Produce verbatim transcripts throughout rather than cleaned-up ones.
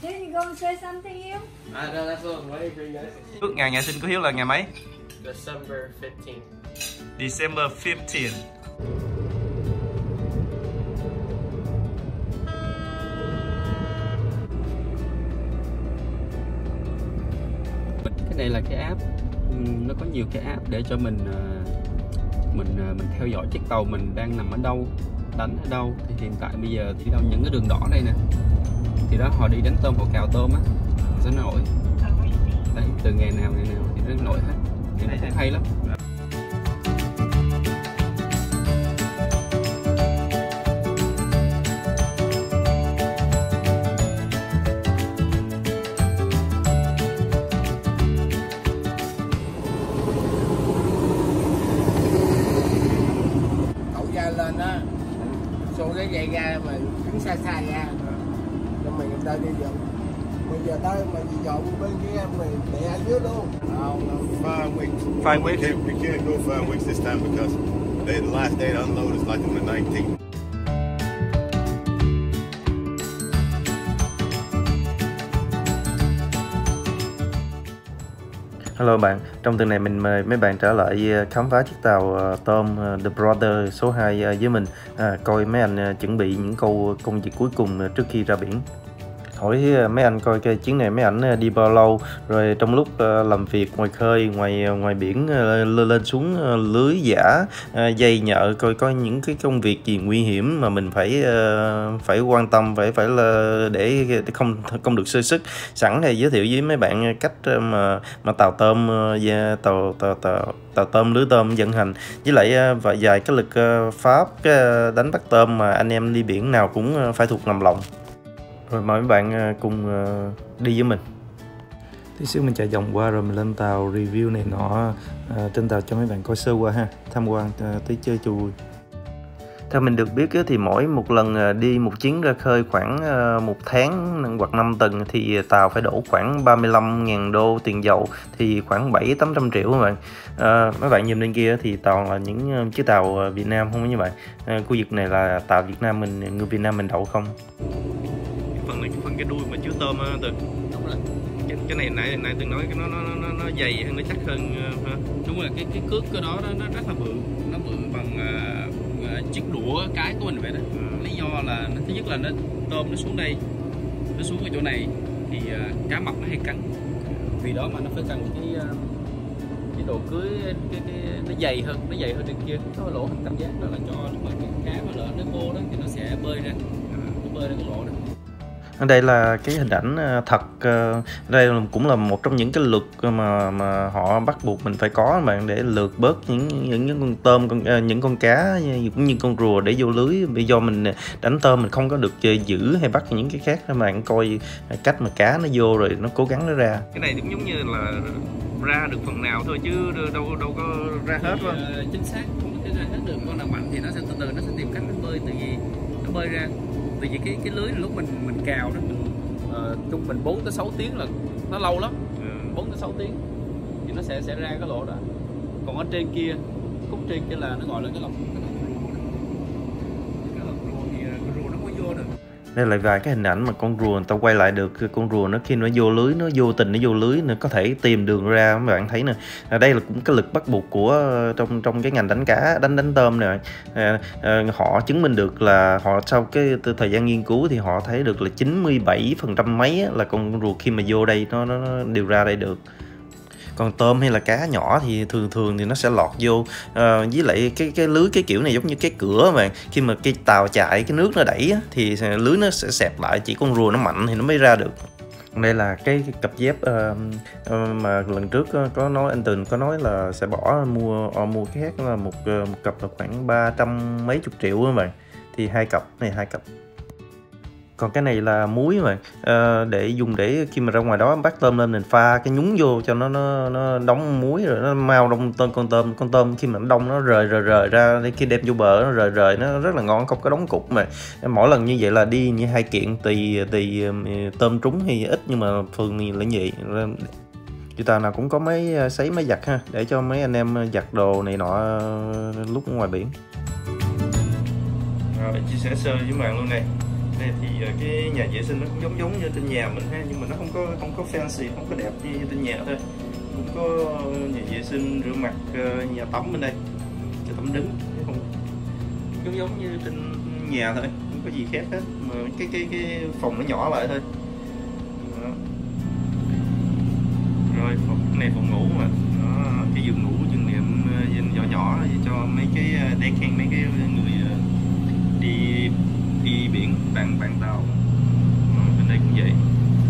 Here you go say something you. I know that's what I'm waiting for you guys. Ước ngày ngày sinh của Hiếu là ngày mấy? December fifteenth. December fifteenth. Cái này là cái app, nó có nhiều cái app để cho mình mình mình theo dõi chiếc tàu mình đang nằm ở đâu, đánh ở đâu. Thì hiện tại bây giờ thì đâu những cái đường đỏ đây nè, thì đó họ đi đánh tôm, họ cào tôm á, sẽ nổi đây từ ngày nào ngày nào thì nó nổi hết, thì nó cũng hay lắm. Lên đó xuống cái dây ra mà đứng xa xa ra rồi mình tới đi dọn, bây giờ tới mà dọn bên kia mình để ở dưới luôn. Không, five weeks. Five weeks. We can't, we can't go five weeks this time because they, the last day to unload is like on the nineteenth. Hello bạn, trong tuần này mình mời mấy bạn trở lại khám phá chiếc tàu tôm The Brother số hai với mình, à, coi mấy anh chuẩn bị những câu công việc cuối cùng trước khi ra biển. Hỏi mấy anh coi cái chuyến này mấy ảnh đi bao lâu, rồi trong lúc làm việc ngoài khơi, ngoài ngoài biển lên xuống lưới giả, dây nhợ, coi có những cái công việc gì nguy hiểm mà mình phải phải quan tâm, phải phải là để không không được sơ sức. Sẵn này giới thiệu với mấy bạn cách mà mà tàu tôm tàu tàu tàu tàu tôm lưới tôm vận hành, với lại và vài cái lực pháp cái đánh bắt tôm mà anh em đi biển nào cũng phải thuộc nằm lòng. Rồi mời mấy bạn cùng đi với mình. Tí xíu mình chạy vòng qua rồi mình lên tàu review này nọ à, trên tàu cho mấy bạn coi sơ qua ha, tham quan à, tí chơi cho vui. Theo mình được biết thì mỗi một lần đi một chuyến ra khơi khoảng một tháng hoặc năm tuần thì tàu phải đổ khoảng ba mươi lăm nghìn đô tiền dầu, thì khoảng bảy tám trăm triệu các bạn. À, mấy bạn nhìn bên kia thì toàn là những chiếc tàu Việt Nam không như vậy. À, khu vực này là tàu Việt Nam mình, người Việt Nam mình đậu không? Phần này cái phần cái đuôi mà chứa tôm á Tường. Đúng rồi. Cái, cái này nãy nãy Tường nói cái nó nó nó nó dày hơn, nó chắc hơn ha. Đúng rồi, cái cái cước của nó nó rất là bự, nó bự bằng uh, chiếc đũa cái của mình vậy đó. Ừ. Lý do là nó, thứ nhất là nó tôm nó xuống đây, nó xuống ở chỗ này thì uh, cá mập nó hay cắn. Vì đó mà nó phải cần cái uh, cái độ cưới cái, cái nó dày hơn, nó dày hơn trên kia. Nó lỗ hình tam giác đó là cho lúc mà cái cá mà lỡ nó vô đó thì nó sẽ bơi ra, nó bơi ra cái lỗ đó. Đây là cái hình ảnh thật, đây cũng là một trong những cái luật mà mà họ bắt buộc mình phải có bạn, để lượt bớt những những những con tôm, con những con cá cũng như con rùa để vô lưới. Vì do mình đánh tôm mình không có được giữ hay bắt những cái khác, các bạn coi cách mà cá nó vô rồi nó cố gắng nó ra. Cái này cũng giống như là ra được phần nào thôi chứ đâu đâu có ra hết thì, uh, chính xác không có ra hết được. Con nào mạnh thì nó sẽ từ từ nó sẽ tìm cách nó bơi, từ vì nó bơi ra. Tại vì cái cái lưới lúc mình mình cào đó mình uh, trung bình bốn tới sáu tiếng là nó lâu lắm. bốn tới sáu tiếng thì nó sẽ sẽ ra cái lỗ đó. Còn ở trên kia, khúc trên kia là nó gọi là cái lồng cái lồng rùa đó. Cái lồng rùa thì con rùa nó không có vô được. Đây là vài cái hình ảnh mà con rùa người ta quay lại được con rùa nó khi nó vô lưới, nó vô tình nó vô lưới nó có thể tìm đường ra. Các bạn thấy nè, à, đây là cũng cái lực bắt buộc của trong trong cái ngành đánh cá, đánh đánh tôm này. À, à, họ chứng minh được là họ sau cái thời gian nghiên cứu thì họ thấy được là chín mươi bảy phần trăm mấy là con rùa khi mà vô đây nó, nó, nó đều ra đây được. Còn tôm hay là cá nhỏ thì thường thường thì nó sẽ lọt vô, à, với lại cái cái lưới cái kiểu này giống như cái cửa mà khi mà cái tàu chạy cái nước nó đẩy á, thì lưới nó sẽ xẹp lại, chỉ con rùa nó mạnh thì nó mới ra được. Đây là cái, cái cặp dép uh, uh, mà lần trước uh, có nói anh Tường có nói là sẽ bỏ mua uh, mua cái khác là một, uh, một cặp là khoảng ba trăm mấy chục triệu các bạn, thì hai cặp này hai cặp. Còn cái này là muối mà à, để dùng để khi mà ra ngoài đó bắt tôm lên mình pha cái nhúng vô cho nó nó, nó đóng muối rồi nó mau đông tôm con tôm con tôm khi mà nó đông nó rời rời rời ra, để khi đem vô bờ nó rời rời nó rất là ngon, không có đóng cục. Mà mỗi lần như vậy là đi như hai kiện, tùy tùy tôm trúng hay ít, nhưng mà thường thì là như vậy. Chị tàu nào cũng có mấy sấy máy giặt ha, để cho mấy anh em giặt đồ này nọ lúc ngoài biển. Rồi chia sẻ sơ với bạn luôn này. Đây thì cái nhà vệ sinh nó cũng giống giống như trên nhà mình ha, nhưng mà nó không có không có fancy, không có đẹp như trên nhà thôi. Cũng có nhà vệ sinh rửa mặt, nhà tắm bên đây, nhà tắm đứng, không giống giống như trên nhà thôi, không có gì khác hết, mà cái cái cái phòng nó nhỏ lại thôi. Đó. Rồi phòng này phòng ngủ mà, đó, cái giường ngủ giường nệm nhỏ nhỏ cho mấy cái để khen mấy cái người đi đi biển, bạn bạn tàu. Đó, bên đây cũng vậy.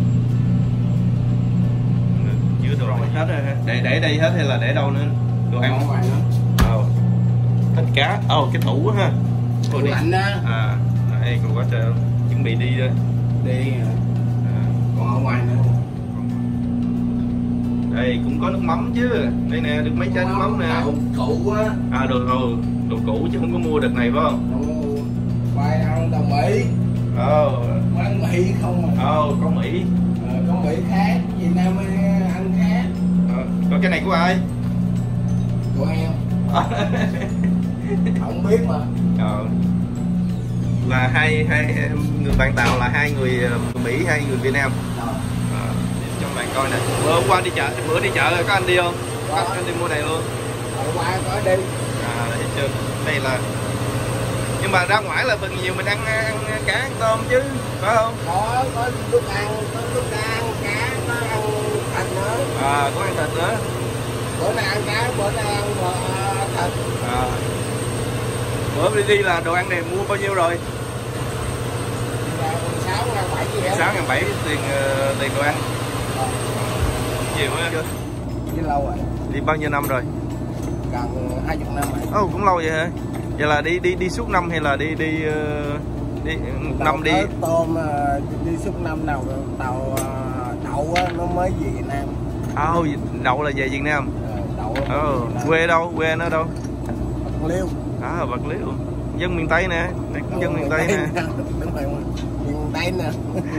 Chứa đồ hết rồi, để để đây hết hay là để đâu nữa? Đồ ăn ở ngoài nữa. Ờ. Thịt cá, ồ oh, cái tủ ha. Tủ lạnh đó. À, đây còn quá trời, chuẩn bị đi rồi. Đi à. Còn ở ngoài nữa. Đây cũng có nước mắm chứ. Đây nè, được mấy chai nước mắm nè. Đồ cũ á. À đồ đồ, đồ cũ chứ không có mua đợt này phải không? Khoai ăn đồ Mỹ. Ờ. Ăn Mỹ không à. Ờ, có Mỹ. Ờ, có Mỹ khác, Việt Nam ăn khác. Ờ, còn cái này của ai? Của em. Không biết mà. Ờ. Là hai hai người bạn Tàu là hai người Mỹ, hai người Việt Nam. Ờ. À, cho bạn coi nè. Bữa hôm qua đi chợ, bữa đi chợ rồi có anh đi không? Có anh, anh đi mua này luôn. Hôm qua có đi. À, thấy chưa? Đây là, nhưng mà ra ngoài là phần nhiều mình ăn, ăn cá, ăn tôm chứ, phải không? Có, có lúc ăn, có lúc ăn cá, có ăn thịt nữa. À, có ăn thịt nữa. Bữa nay ăn cá, bữa nay ăn thịt. À. Bữa đi đi là đồ ăn này mua bao nhiêu rồi? sáu ngàn bảy gì hết. sáu ngàn bảy tiền tiền đồ ăn. Nhiều quá. Đi lâu rồi. Đi bao nhiêu năm rồi? Gần hai mươi năm rồi. Ồ, oh, cũng lâu vậy hả? Vậy là đi đi đi suốt năm hay là đi đi uh, đi một năm đi? Tôm uh, đi suốt năm nào tàu uh, đậu uh, nó mới về Việt Nam. À, oh, đậu là về Việt Nam. Uh, đậu. Oh, quê đâu? Quê nó đâu? Bạc Liêu. À, Bạc Liêu. Dân miền Tây nè, này cũng dân miền Tây nè. Đúng rồi, miền Tây nè.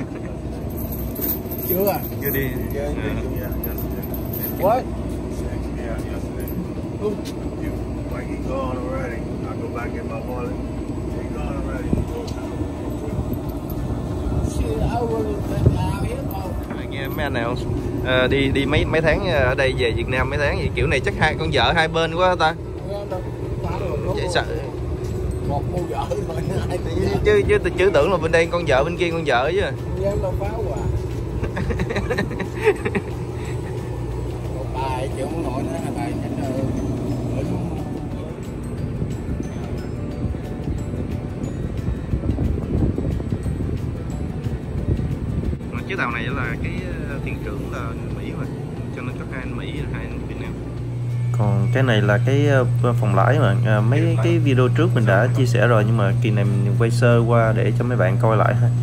Chưa à? Chưa đi. Chưa. What? Yeah, yesterday. Who? You. Like he gone already. I go back in my wallet. He gone already. Nghe mấy anh nào à, đi đi mấy mấy tháng ở đây về Việt Nam mấy tháng vậy, kiểu này chắc hai con vợ hai bên quá ta. Vậy sao? Một con vợ thôi. Chứ chứ chứ tưởng là bên đây con vợ bên kia con vợ chứ. Dám đâu pháo à. Một bài chịu không nổi nữa, hai bài chắc là ở xuống. Mà chiếc tàu này là cái thuyền trưởng là người Mỹ mà, cho nên có hai anh Mỹ hai anh Việt Nam. Còn cái này là cái phòng lái mà à, mấy cái video trước mình đã chia sẻ rồi, nhưng mà kỳ này mình quay sơ qua để cho mấy bạn coi lại ha.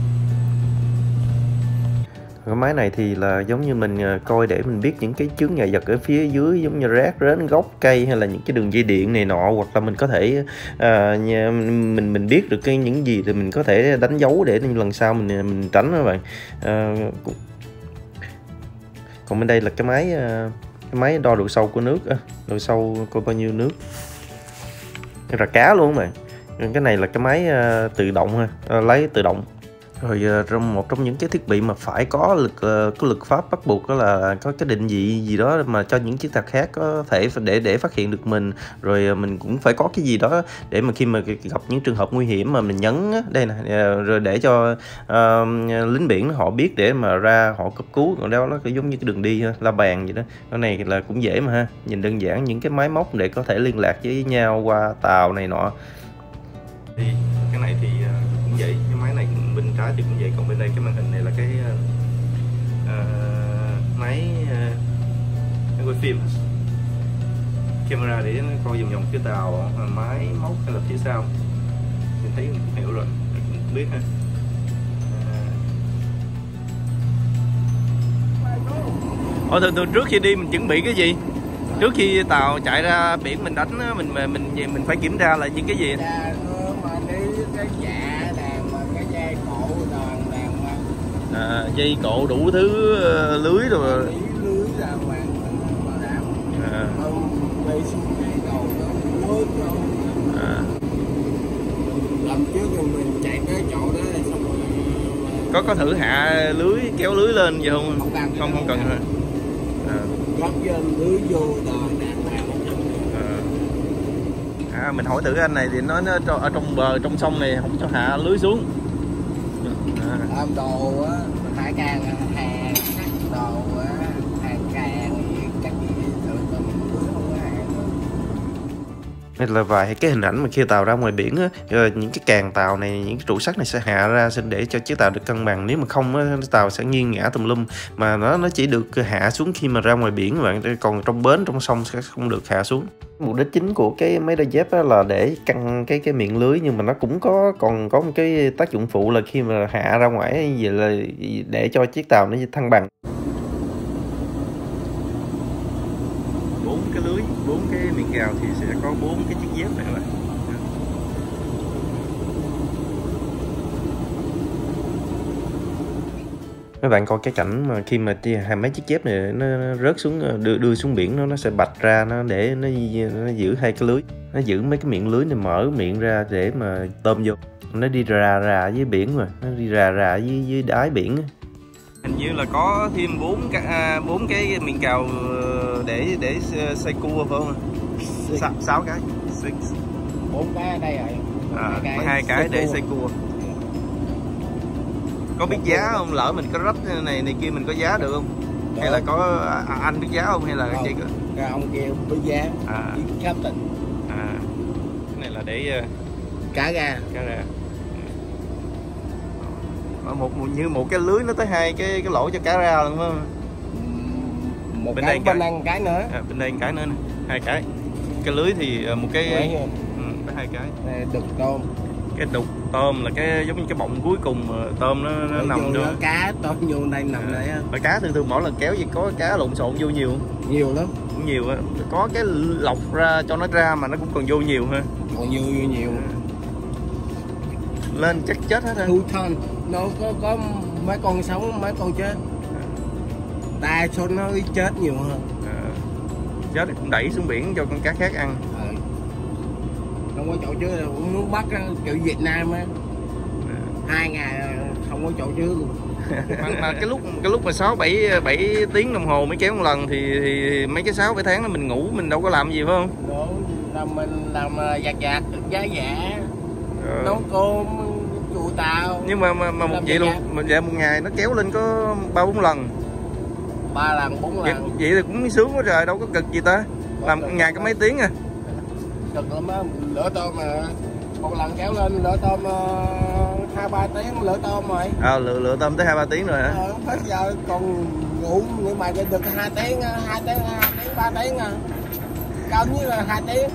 Cái máy này thì là giống như mình coi để mình biết những cái chướng ngại vật ở phía dưới, giống như rác rến gốc cây hay là những cái đường dây điện này nọ, hoặc là mình có thể à, mình mình biết được cái những gì thì mình có thể đánh dấu để lần sau mình mình tránh các bạn. À, còn bên đây là cái máy cái máy đo độ sâu của nước, độ sâu coi bao nhiêu nước, cái là cá luôn mà. Cái này là cái máy tự động ha, lấy tự động. Rồi trong một trong những cái thiết bị mà phải có lực có lực pháp bắt buộc đó là có cái định vị gì đó mà cho những chiếc tàu khác có thể để để phát hiện được mình. Rồi mình cũng phải có cái gì đó để mà khi mà gặp những trường hợp nguy hiểm mà mình nhấn á, đây nè, rồi để cho uh, lính biển họ biết để mà ra họ cấp cứu. Còn đó nó giống như cái đường đi la bàn vậy đó. Cái này là cũng dễ mà ha, nhìn đơn giản, những cái máy móc để có thể liên lạc với nhau qua tàu này nọ. Thì cái này thì cũng vậy, cái máy này bên trái thì cũng vậy, còn bên đây cái màn hình này là cái uh, máy uh, quay phim, camera để nó coi vòng vòng phía tàu, máy móc hay là phía sau. Mình thấy mình cũng hiểu rồi, mình cũng biết ha. Ủa thường, thường trước khi đi mình chuẩn bị cái gì? Trước khi tàu chạy ra biển mình đánh mình mình mình mình phải kiểm tra là những cái gì? À, dây cộ đủ thứ, uh, lưới rồi. Lưới là hoàn bảo đảm. À. Vệ sinh cây cầu nó nước rồi. À. Lần trước thì mình chạy tới chỗ đó rồi xong rồi có có thử hạ lưới kéo lưới lên vậy không? Không cần. Không không cần hả? À. Góp vô lưới vô rồi nè. À, mình hỏi thử anh này thì nói nó ở trong bờ trong sông này không cho hạ lưới xuống. À. Làm đồ á, hải càng hàng đồ á, hàng càng các gì tự tùm không có hàng. Đây là vài cái hình ảnh mà khi tàu ra ngoài biển á, những cái càng tàu này, những cái trụ sắt này sẽ hạ ra để cho chiếc tàu được cân bằng. Nếu mà không á, tàu sẽ nghiêng ngã tùm lum, mà nó nó chỉ được hạ xuống khi mà ra ngoài biển các bạn, còn trong bến trong sông sẽ không được hạ xuống. Mục đích chính của cái máy đo dép là để căng cái cái miệng lưới, nhưng mà nó cũng có còn có một cái tác dụng phụ là khi mà hạ ra ngoài vậy là để cho chiếc tàu nó thăng bằng. Bốn cái lưới, bốn cái miệng cào thì sẽ có bốn cái chiếc dép này các bạn. Mấy bạn coi cái cảnh mà khi mà hai mấy chiếc dép này nó, nó rớt xuống đưa, đưa xuống biển, nó nó sẽ bạch ra, nó để nó, nó giữ hai cái lưới, nó giữ mấy cái miệng lưới này mở miệng ra để mà tôm vô, nó đi rà rà dưới biển, mà nó đi rà rà dưới dưới đáy biển. Hình như là có thêm bốn cái bốn cái miệng cào để để xây cua phải không? Sáu, sáu cái, bốn cái ở đây rồi. À, hai cái, hai cái để xây cua. Có biết giá không? Lỡ mình có rách này này kia mình có giá được không? Được. Hay là có anh biết giá không? Hay là không, cái gì? Cái ông kia biết giá. À. Khám định. À. Cái này là để cá ra. Cá ra. Một, một như một cái lưới nó tới hai cái cái lỗ cho cá ra luôn không? Một bên cái bên đây một cái nữa. À, bên đây một cái nữa nè. Hai cái. Cái lưới thì một cái ừ, có hai cái. Đây, đực tôm. Cái đục tôm là cái giống như cái bọng cuối cùng mà tôm nó, nó nằm vô. Cá tôm vô đây nằm à. Đây á. Mà cá thường thường mỗi lần kéo gì có cá lộn xộn vô nhiều không? Nhiều lắm. Cũng nhiều á. Có cái lọc ra cho nó ra mà nó cũng còn vô nhiều ha. Còn nhiều vô nhiều. Lên chắc chết hết ha. Thu thân nó có có mấy con sống mấy con chết. Đa số nó chết nhiều hơn. À. Chết thì cũng đẩy xuống biển cho con cá khác ăn. À. Không có chỗ chứa, cũng muốn bắt kiểu Việt Nam á. Hai ngày không có chỗ chứa luôn. mà, mà cái lúc cái lúc mà sáu bảy bảy tiếng đồng hồ mới kéo một lần thì, thì mấy cái sáu bảy tháng đó mình ngủ mình đâu có làm gì phải không? Đúng, là mình làm giặt giặt giá giả, ờ. nấu cơm, trụ tàu. Nhưng mà mà, mà một vậy luôn, mình vậy một ngày nó kéo lên có ba bốn lần. Ba lần bốn lần. Vậy, vậy thì cũng sướng quá trời, đâu có cực gì ta. Làm một ngày có mấy tiếng à? Cực lắm á, lửa tôm mà một lần kéo lên lửa tôm hai ba tiếng lửa tôm rồi. À, lửa, lửa tôm tới hai ba tiếng rồi hả? Ờ, hết giờ còn ngủ nhưng mà được hai tiếng, hai tiếng, hai tiếng, ba tiếng à. Cao nhất là hai tiếng.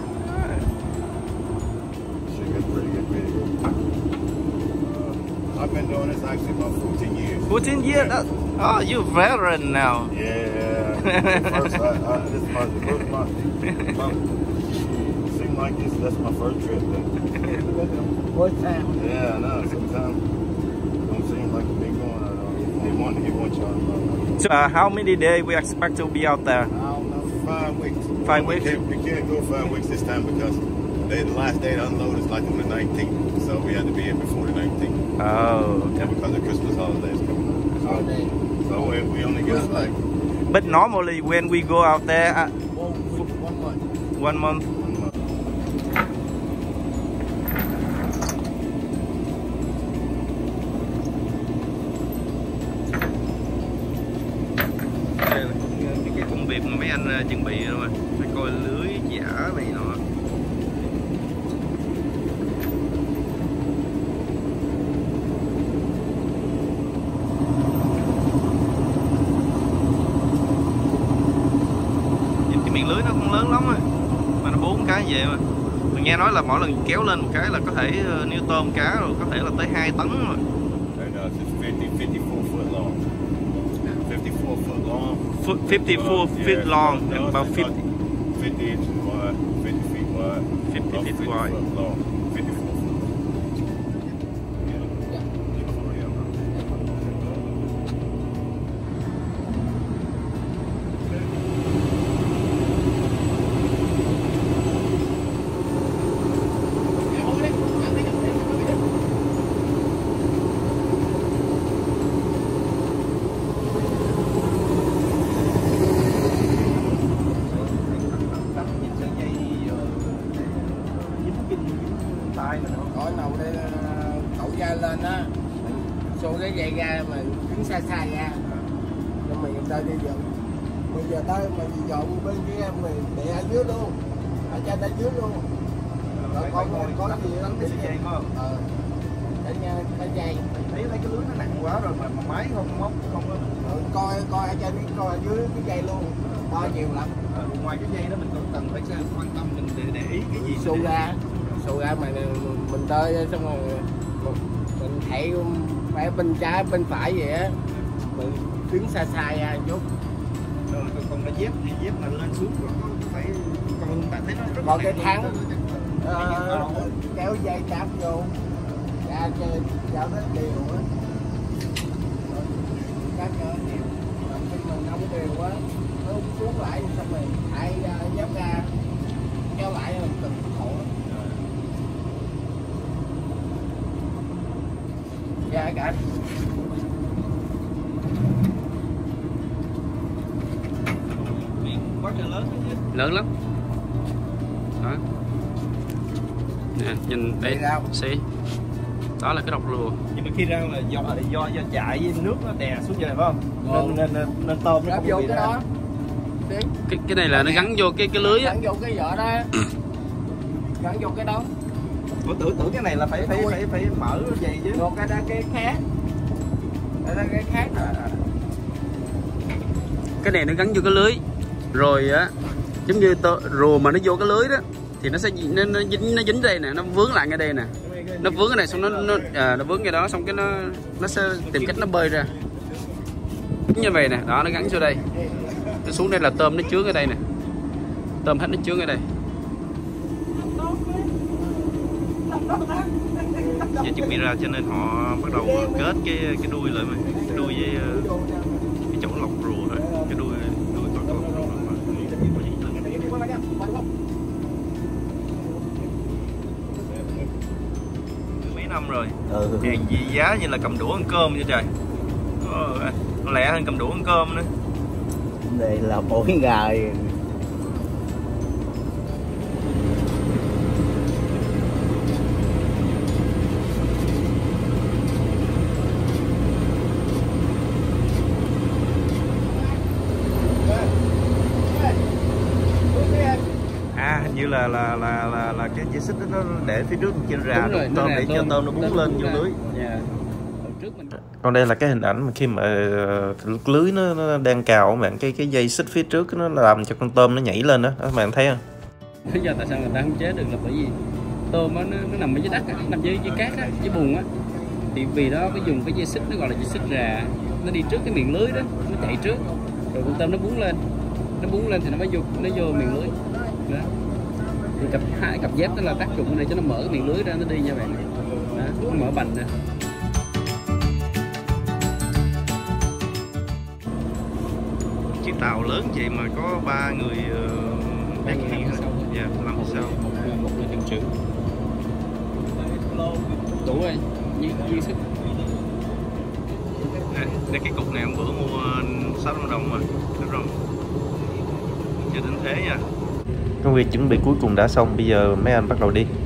I've been doing this actually about fourteen years. fourteen years? That, oh, you're veteran now. Yeah. First, I, I, this is my, first my, my, seemed like this, that's my first trip. First time. Yeah, I know. Sometimes it don't seem like a big going. I know. They want, they want y'all. So, uh, how many days we expect to be out there? I don't know. Five weeks. Five we weeks? Can't, we can't go five weeks this time because they, the last day to unload is like on the nineteenth. So we had to be here before the nineteenth. Oh, okay. Yeah, because the Christmas holidays coming up. So, Holiday. so we, we only got like But normally when we go out there, uh, One month. one month. one month. Đây là cái, cái công việc mà mấy anh uh, chuẩn bị rồi mà, phải coi lưới giả này nọ. Miệng lưới nó cũng lớn lắm rồi, mà nó bốn cái vậy mà. Mình nghe nói là mỗi lần kéo lên một cái là có thể nếu tôm cá rồi có thể là tới hai tấn rồi. And uh, it's fifty, fifty-four foot long. fifty-four foot long. fifty-four uh, feet yeah, long no, and about fifty. fifty inches wide, fifty feet wide. fifty about feet fifty wide. foot long, fifty-four foot. Yeah. Yeah. xa xa ra rồi mình tới đi dựng. Bây giờ tới mình dọn bên kia mình để ở dưới luôn, ở trên ở dưới luôn. Rồi con có gì đó cái dây có không? Ờ, cái cái dây. Thấy thấy cái lưới nó nặng quá rồi mà, mà máy không móc không có. Ừ, coi coi ở trên coi ở dưới cái dây luôn, to nhiều lắm. Ờ, ngoài cái dây đó mình còn cần phải quan tâm mình để để ý cái gì Xô ra, xô ra mà mình tơi xong rồi mình thảy phải bên trái bên phải vậy á, mình đứng xa xa ra chút. rồi còn cái dép thì dép mà lên xuống rồi có phải còn bạn thấy nó rất Còn là cái nặng thắng luôn. ờ, kéo dây chạm vô ra chơi dạo nó đều á, các cỡ đều, còn khi mình không đều quá nó xuống lại xong rồi thảy dép ra kéo lại là cực khổ. Dạ cả Quá trời lớn chứ. Lớn lắm đó nè, nhìn đây xí đó là cái độc rùa. Nhưng mà khi ra là do do do chạy với nước nó đè xuống vậy này phải không? Nên nên nên, nên tôm nó ráp không vô bị cái ra. đó. cái cái này là nó gắn vô cái cái lưới á. Gắn vô cái vỏ đó. Gắn vô cái đó. Ủa, tưởng tưởng cái này là phải phải phải phải mở vậy chứ. Một cái đó cái khác. Cái đó cái khác à. Cái này nó gắn vô cái lưới rồi á, giống như tơ, rùa mà nó vô cái lưới đó thì nó sẽ nó, nó dính nó dính đây nè, nó vướng lại ngay đây nè, nó vướng cái này xong nó nó à, nó vướng cái đó xong cái nó nó sẽ tìm cách nó bơi ra như vậy nè, đó nó gắn vô đây, nó xuống đây là tôm nó chứa ở đây nè, tôm hết nó chứa ở đây. Giờ chuẩn bị ra cho nên họ bắt đầu kết cái cái đuôi lại mà cái đuôi với cái chỗ lọc rùa đó, cái đuôi đuôi con lọc rùa mà mấy năm rồi. Ừ. Hàng gì giá như là cầm đũa ăn cơm vậy trời. Ờ, lẹ hơn cầm đũa ăn cơm nữa. Đây là mỗi ngày. À, hình như là là là là, là cái dây xích đó nó để phía trước trên rà rồi, tôm để cho tôm nó búng lên vô lưới. Yeah. Còn đây là cái hình ảnh mà khi mà uh, lưới nó, nó đang cào các bạn, cái cái dây xích phía trước nó làm cho con tôm nó nhảy lên đó, các bạn thấy không? Bây giờ tại sao người ta không chế được là bởi vì tôm á, nó, nó nằm ở dưới đất á, nằm dưới dưới cát á, dưới bùn á, thì vì đó phải dùng cái dây xích, nó gọi là dây xích rà, nó đi trước cái miệng lưới đó, nó chạy trước, rồi con tôm nó búng lên, nó búng lên thì nó mới vô nó vô miệng lưới đó. Thì cặp hai cặp dép đó là tác dụng này cho nó mở cái miệng lưới ra, nó đi nha bạn, đó, nó mở bành nè. Chiếc tàu lớn vậy mà có ba người uh, đang khiêng hết, dạ, làm sao? Một một là thuyền trưởng. Đủ rồi, dư dư sức. Đây, đây cái cục này hôm bữa mua sáu trăm đồng mà, đúng rồi. Chưa đến thế nha. Công việc chuẩn bị cuối cùng đã xong, bây giờ mấy anh bắt đầu đi.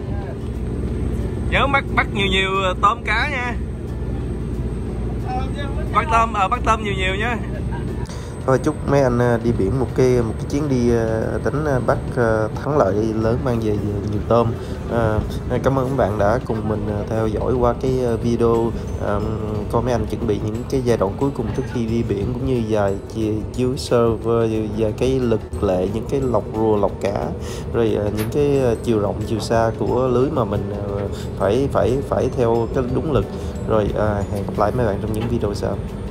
Nhớ bắt bắt nhiều nhiều tôm cá nha. Bắt tôm ở à, bắt tôm nhiều nhiều nha. Thôi chúc mấy anh đi biển một cái một cái chuyến đi đánh bắt thắng lợi lớn, mang về nhiều tôm. À, cảm ơn các bạn đã cùng mình theo dõi qua cái video à, coi mấy anh chuẩn bị những cái giai đoạn cuối cùng trước khi đi biển, cũng như dài chiếu sơ về cái lực lệ, những cái lọc rùa lọc cá, rồi những cái chiều rộng chiều xa của lưới mà mình phải phải phải theo cái đúng lực. Rồi à, hẹn gặp lại mấy bạn trong những video sau.